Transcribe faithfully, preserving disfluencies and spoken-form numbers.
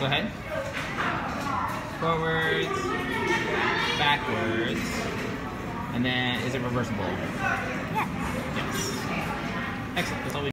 go ahead. Forwards, backwards, and then is it reversible? Yes. Yes. Excellent. That's all we